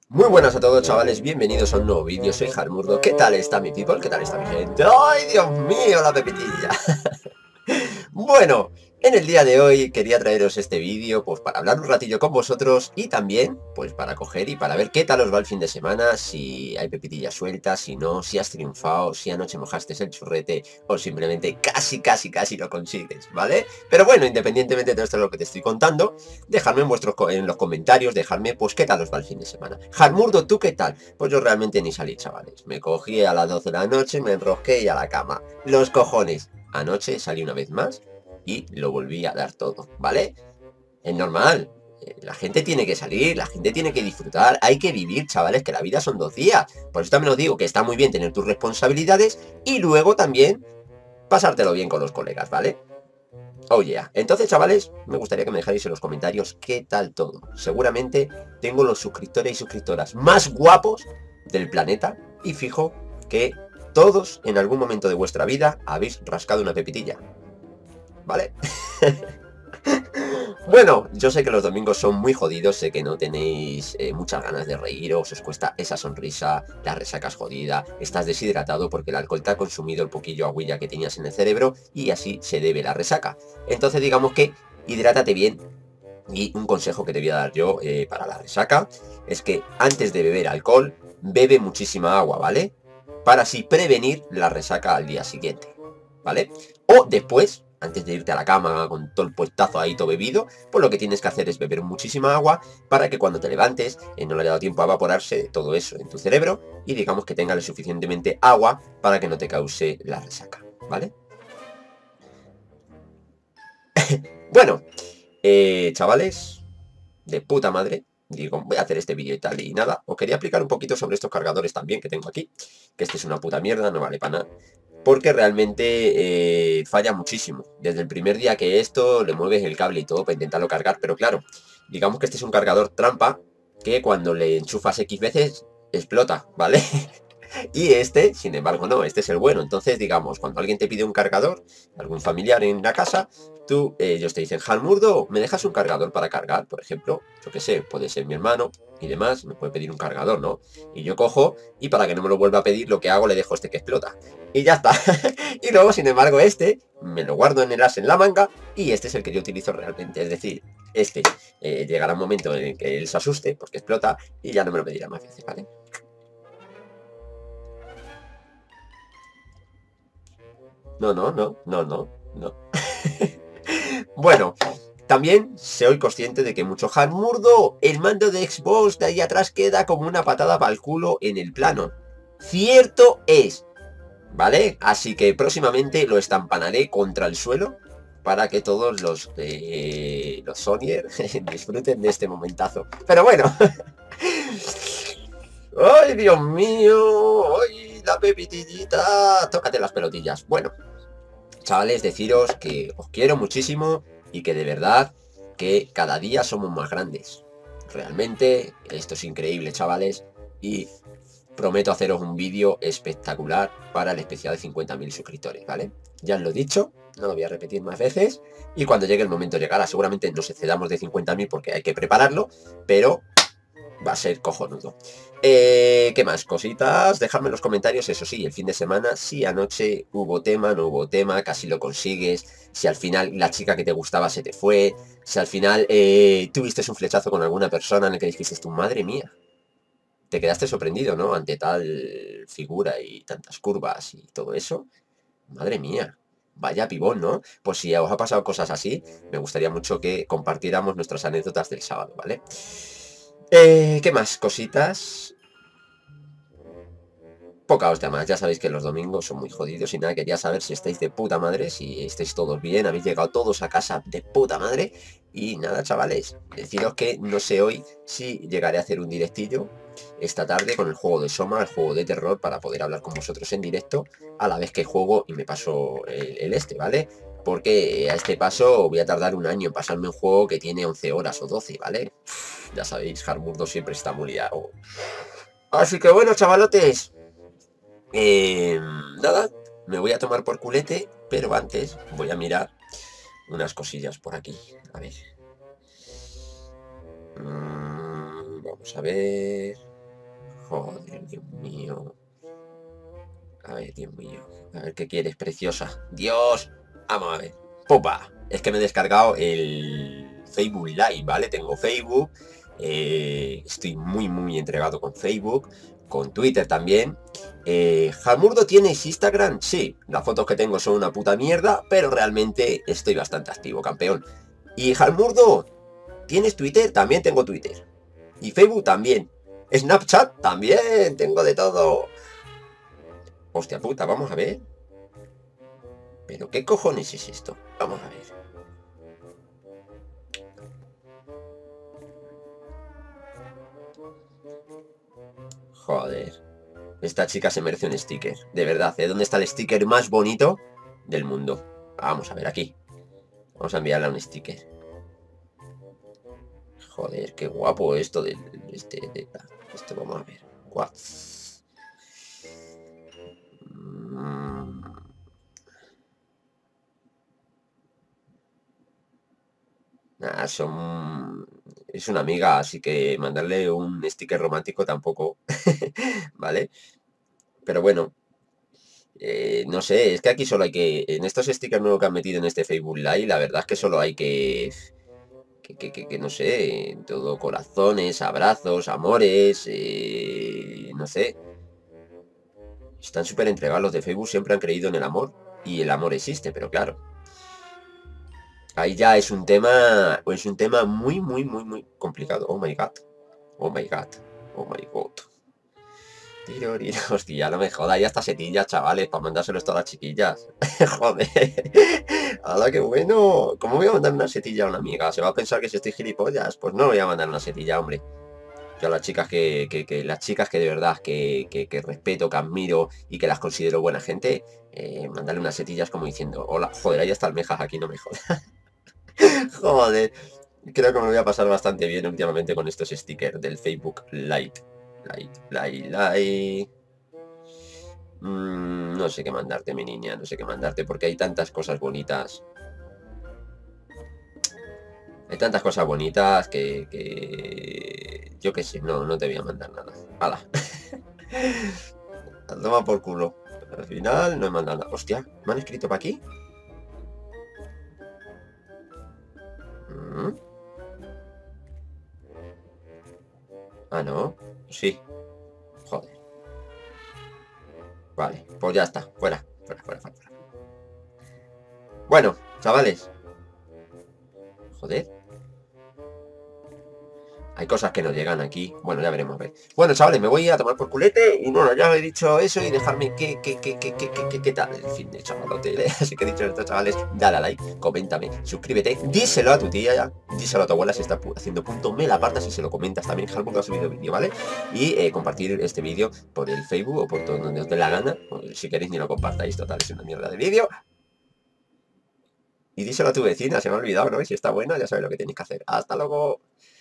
Muy buenas a todos, chavales, bienvenidos a un nuevo vídeo. Soy Harmurdo. ¿Qué tal está mi people? ¿Qué tal está mi gente? ¡Ay, Dios mío, la pepitilla! Bueno, en el día de hoy quería traeros este vídeo pues para hablar un ratillo con vosotros y también pues para coger y para ver qué tal os va el fin de semana, si hay pepitillas sueltas, si no, si has triunfado, si anoche mojaste el churrete o simplemente casi lo consigues, ¿vale? Pero bueno, independientemente de todo esto lo que te estoy contando, dejadme en los comentarios, dejadme pues qué tal os va el fin de semana. Harmurdo, ¿tú qué tal? Pues yo realmente ni salí, chavales. Me cogí a las 12 de la noche, me enrosqué y a la cama. Los cojones. Anoche salí una vez más y lo volví a dar todo, ¿vale? Es normal. La gente tiene que salir, la gente tiene que disfrutar, hay que vivir, chavales, que la vida son 2 días. Por eso también os digo que está muy bien tener tus responsabilidades y luego también pasártelo bien con los colegas, ¿vale? Oh yeah. Entonces, chavales, me gustaría que me dejáis en los comentarios qué tal todo. Seguramente tengo los suscriptores y suscriptoras más guapos del planeta y fijo que todos en algún momento de vuestra vida habéis rascado una pepitilla, ¿vale? Bueno, yo sé que los domingos son muy jodidos, sé que no tenéis muchas ganas de reíros, os cuesta esa sonrisa, la resaca es jodida, estás deshidratado porque el alcohol te ha consumido el poquillo agüilla que tenías en el cerebro y así se debe la resaca. Entonces digamos que hidrátate bien y un consejo que te voy a dar yo para la resaca es que antes de beber alcohol, bebe muchísima agua, ¿vale? Para así prevenir la resaca al día siguiente, ¿vale? O después, antes de irte a la cama con todo el puestazo ahí todo bebido, pues lo que tienes que hacer es beber muchísima agua para que cuando te levantes no le haya dado tiempo a evaporarse todo eso en tu cerebro y digamos que tengas suficientemente agua para que no te cause la resaca, ¿vale? Bueno, chavales, de puta madre. Digo, voy a hacer este vídeo y tal, y nada, os quería explicar un poquito sobre estos cargadores también que tengo aquí, que este es una puta mierda, no vale para nada, porque realmente falla muchísimo. Desde el primer día que esto, le mueves el cable y todo para intentarlo cargar, pero claro, digamos que este es un cargador trampa, que cuando le enchufas X veces, explota, ¿vale? Y este, sin embargo, no, este es el bueno. Entonces, digamos, cuando alguien te pide un cargador, algún familiar en la casa, ellos te dicen, Halmurdo, ¿me dejas un cargador para cargar? Por ejemplo, yo qué sé, puede ser mi hermano y demás, me puede pedir un cargador, ¿no? Y yo cojo y para que no me lo vuelva a pedir, lo que hago, le dejo este que explota. Y ya está. Y luego, sin embargo, este me lo guardo en el as en la manga y este es el que yo utilizo realmente. Es decir, este llegará un momento en el que él se asuste porque explota y ya no me lo pedirá más veces, ¿vale? No. Bueno, también soy consciente de que mucho Hanmurdo, el mando de Xbox de ahí atrás queda como una patada para el culo en el plano. Cierto es, ¿vale? Así que próximamente lo estampanaré contra el suelo para que todos los Sonyer disfruten de este momentazo. Pero bueno, ¡ay, Dios mío! ¡Ay, la pepitillita! Tócate las pelotillas. Bueno, chavales, deciros que os quiero muchísimo y que de verdad que cada día somos más grandes. Realmente esto es increíble, chavales, y prometo haceros un vídeo espectacular para el especial de 50.000 suscriptores, ¿vale? Ya os lo he dicho, no lo voy a repetir más veces, y cuando llegue el momento llegará. Seguramente nos excedamos de 50.000 porque hay que prepararlo, pero va a ser cojonudo. ¿Qué más? Cositas, dejadme en los comentarios, eso sí, el fin de semana, si anoche hubo tema, no hubo tema, casi lo consigues, si al final la chica que te gustaba se te fue, si al final tuviste un flechazo con alguna persona en el que dijiste, tu madre mía, te quedaste sorprendido, ¿no? Ante tal figura y tantas curvas y todo eso, madre mía. Vaya pibón, ¿no? Pues si os ha pasado cosas así, me gustaría mucho que compartiéramos nuestras anécdotas del sábado, ¿vale? ¿Qué más? Cositas. Poca hostia más, ya sabéis que los domingos son muy jodidos y nada, quería saber si estáis de puta madre, si estáis todos bien, habéis llegado todos a casa de puta madre. Y nada, chavales, deciros que no sé hoy si llegaré a hacer un directillo esta tarde con el juego de Soma, el juego de terror, para poder hablar con vosotros en directo a la vez que juego y me paso el este, ¿vale? Porque a este paso voy a tardar un año en pasarme un juego que tiene 11 horas o 12, ¿vale? Ya sabéis, Harmurdo siempre está muy liado. Así que bueno, chavalotes, eh, nada, me voy a tomar por culete, pero antes voy a mirar unas cosillas por aquí. A ver. Vamos a ver. Joder, Dios mío. A ver, Dios mío. A ver qué quieres, preciosa. Dios. Vamos a ver. Popa. Es que me he descargado el Facebook Live, ¿vale? Tengo Facebook. Estoy muy entregado con Facebook. Con Twitter también. ¿Jalmurdo tienes Instagram? Sí. Las fotos que tengo son una puta mierda. Pero realmente estoy bastante activo, campeón. Y Jalmurdo, ¿tienes Twitter? También tengo Twitter. Y Facebook también. Snapchat también. Tengo de todo. Hostia puta, vamos a ver. ¿Pero qué cojones es esto? Vamos a ver. Joder. Esta chica se merece un sticker. De verdad, ¿de dónde está el sticker más bonito del mundo? Vamos a ver aquí. Vamos a enviarle un sticker. Joder, qué guapo esto de esto, vamos a ver. What? Nah, es una amiga, así que mandarle un sticker romántico tampoco, ¿vale? Pero bueno, no sé, es que aquí solo hay que... En estos stickers nuevos que han metido en este Facebook Live, la verdad es que solo hay que no sé, todo corazones, abrazos, amores, no sé. Están súper entregados los de Facebook, siempre han creído en el amor, y el amor existe, pero claro. Ahí ya es un tema muy complicado. Oh my god. Oh my god. Oh my god. Tiroriro. Hostia, no me jodas. Ya está setilla, chavales, para mandárselos todas las chiquillas. Joder. ¡Hala, qué bueno! ¿Cómo voy a mandar una setilla a una amiga? ¿Se va a pensar que si estoy gilipollas? Pues no voy a mandar una setilla, hombre. Yo a las chicas las chicas que de verdad que respeto, que admiro y que las considero buena gente, mandarle unas setillas como diciendo, hola, joder, ahí está almejas aquí, no me jodas. Joder, creo que me voy a pasar bastante bien últimamente con estos stickers del Facebook Lite. No sé qué mandarte, mi niña, no sé qué mandarte, porque hay tantas cosas bonitas. Hay tantas cosas bonitas yo qué sé, no te voy a mandar nada. ¡Hala! Toma por culo. Al final no he mandado nada. Hostia, ¿me han escrito para aquí? Ah, no. Sí. Joder. Vale, pues ya está. Fuera. Bueno, chavales. Joder. Hay cosas que no llegan aquí. Bueno, ya veremos, a ver. Bueno, chavales, me voy a tomar por culete. Y bueno, ya he dicho eso y dejarme qué tal el fin de chavalote. Así que he dicho esto, chavales, dale a like, coméntame, suscríbete, díselo a tu tía ya, díselo a tu abuela si está haciendo punto, me la apartas y se lo comentas también, que algún ha subido vídeo, ¿vale? Y compartir este vídeo por el Facebook o por donde os dé la gana. Si queréis ni lo compartáis, total, es una mierda de vídeo. Y díselo a tu vecina, se me ha olvidado, ¿no? Y si está buena, ya sabéis lo que tenéis que hacer. ¡Hasta luego!